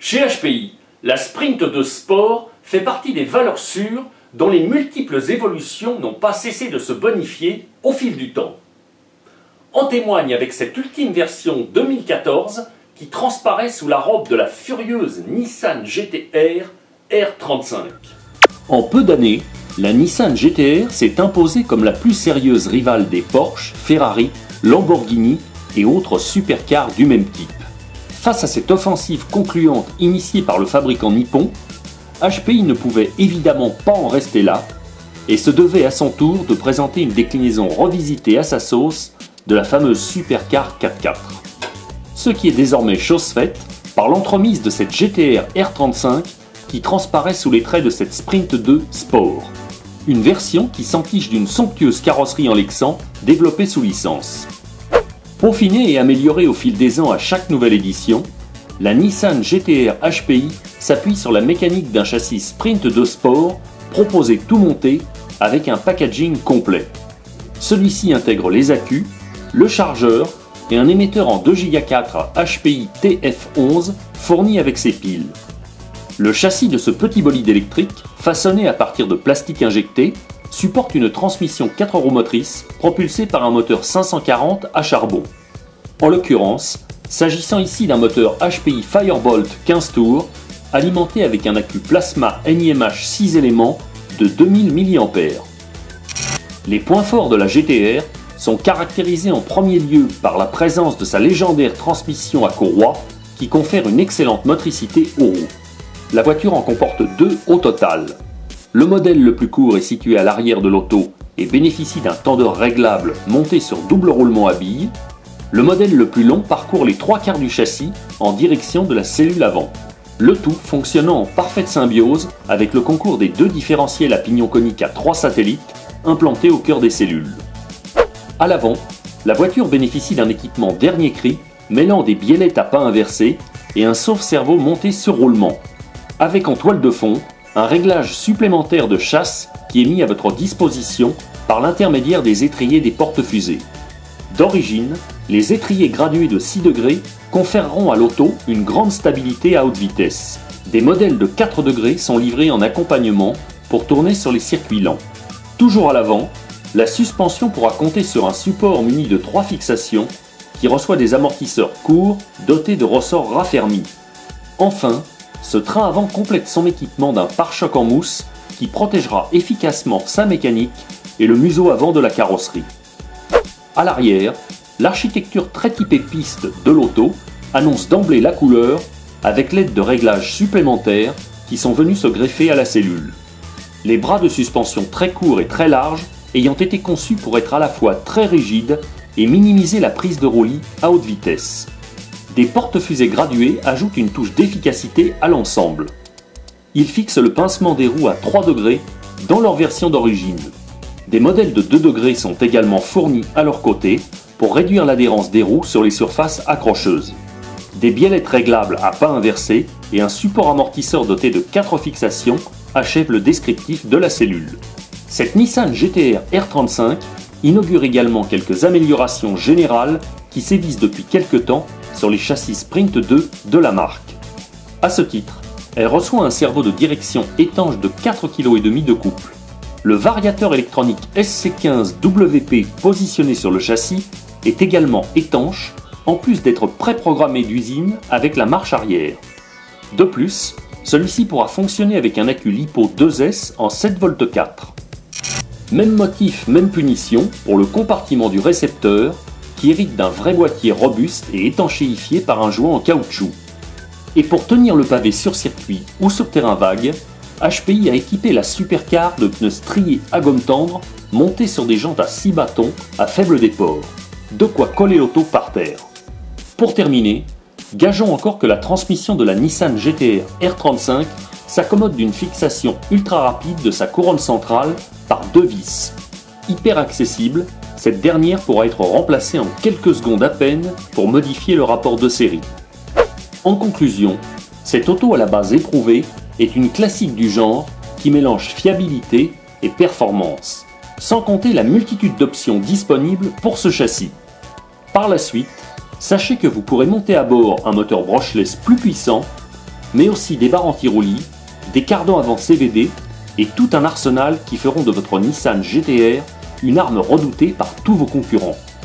Chez HPI, la Sprint 2 Sport fait partie des valeurs sûres dont les multiples évolutions n'ont pas cessé de se bonifier au fil du temps. En témoigne avec cette ultime version 2014 qui transparaît sous la robe de la furieuse Nissan GT-R R35. En peu d'années, la Nissan GT-R s'est imposée comme la plus sérieuse rivale des Porsche, Ferrari, Lamborghini et autres supercars du même type. Face à cette offensive concluante initiée par le fabricant nippon, HPI ne pouvait évidemment pas en rester là et se devait à son tour de présenter une déclinaison revisitée à sa sauce de la fameuse supercar 4x4. Ce qui est désormais chose faite par l'entremise de cette GT-R R35 qui transparaît sous les traits de cette Sprint 2 Sport. Une version qui s'entiche d'une somptueuse carrosserie en Lexan développée sous licence. Peaufinée et améliorée au fil des ans à chaque nouvelle édition, la Nissan GT-R HPI s'appuie sur la mécanique d'un châssis Sprint 2 Sport proposé tout monté avec un packaging complet. Celui-ci intègre les accus, le chargeur et un émetteur en 2Go4 HPI TF11 fourni avec ses piles. Le châssis de ce petit bolide électrique, façonné à partir de plastique injecté, supporte une transmission 4 roues motrices propulsée par un moteur 540 à charbon. En l'occurrence, s'agissant ici d'un moteur HPI Firebolt 15 tours, alimenté avec un accu plasma NiMH 6 éléments de 2000 mAh. Les points forts de la GT-R sont caractérisés en premier lieu par la présence de sa légendaire transmission à courroie qui confère une excellente motricité aux roues. La voiture en comporte deux au total. Le modèle le plus court est situé à l'arrière de l'auto et bénéficie d'un tendeur réglable monté sur double roulement à billes. Le modèle le plus long parcourt les 3/4 du châssis en direction de la cellule avant. Le tout fonctionnant en parfaite symbiose avec le concours des deux différentiels à pignon conique à 3 satellites implantés au cœur des cellules. À l'avant, la voiture bénéficie d'un équipement dernier cri mêlant des biellettes à pas inversées et un sauve-cerveau monté sur roulement, avec en toile de fond un réglage supplémentaire de chasse qui est mis à votre disposition par l'intermédiaire des étriers des porte-fusées. D'origine, les étriers gradués de 6 degrés conféreront à l'auto une grande stabilité à haute vitesse. Des modèles de 4 degrés sont livrés en accompagnement pour tourner sur les circuits lents. Toujours à l'avant, la suspension pourra compter sur un support muni de 3 fixations qui reçoit des amortisseurs courts dotés de ressorts raffermis. Enfin, ce train avant complète son équipement d'un pare-choc en mousse qui protégera efficacement sa mécanique et le museau avant de la carrosserie. À l'arrière, l'architecture très typée piste de l'auto annonce d'emblée la couleur avec l'aide de réglages supplémentaires qui sont venus se greffer à la cellule. Les bras de suspension très courts et très larges ayant été conçus pour être à la fois très rigides et minimiser la prise de roulis à haute vitesse. Des porte-fusées graduées ajoutent une touche d'efficacité à l'ensemble. Ils fixent le pincement des roues à 3 degrés dans leur version d'origine. Des modèles de 2 degrés sont également fournis à leur côté pour réduire l'adhérence des roues sur les surfaces accrocheuses. Des biellettes réglables à pas inversés et un support amortisseur doté de 4 fixations achèvent le descriptif de la cellule. Cette Nissan GT-R R35 inaugure également quelques améliorations générales qui sévissent depuis quelques temps sur les châssis Sprint 2 de la marque. A ce titre, elle reçoit un cerveau de direction étanche de 4,5 kg de couple. Le variateur électronique SC15WP positionné sur le châssis est également étanche, en plus d'être préprogrammé d'usine avec la marche arrière. De plus, celui-ci pourra fonctionner avec un accu LiPo 2S en 7V4. Même motif, même punition pour le compartiment du récepteur qui hérite d'un vrai boîtier robuste et étanchéifié par un joint en caoutchouc. Et pour tenir le pavé sur circuit ou sur terrain vague, HPI a équipé la supercar de pneus striés à gomme tendre montés sur des jantes à 6 bâtons à faible déport. De quoi coller l'auto par terre. Pour terminer, gageons encore que la transmission de la Nissan GT-R R35 s'accommode d'une fixation ultra rapide de sa couronne centrale par 2 vis. Hyper accessible, cette dernière pourra être remplacée en quelques secondes à peine pour modifier le rapport de série. En conclusion, cette auto à la base éprouvée est une classique du genre qui mélange fiabilité et performance, sans compter la multitude d'options disponibles pour ce châssis. Par la suite, sachez que vous pourrez monter à bord un moteur brushless plus puissant, mais aussi des barres anti-roulis, des cardans avant CVD et tout un arsenal qui feront de votre Nissan GT-R une arme redoutée par tous vos concurrents.